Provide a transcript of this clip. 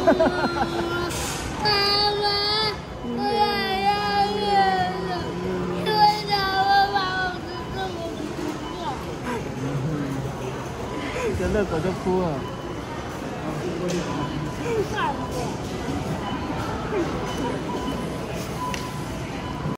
妈，我想要月亮，为什么把我的这么不这热狗就哭了。 要？